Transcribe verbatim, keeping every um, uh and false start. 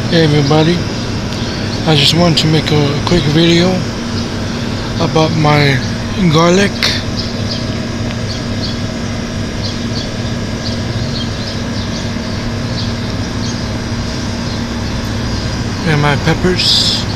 Hey everybody, I just wanted to make a quick video about my garlic and my peppers.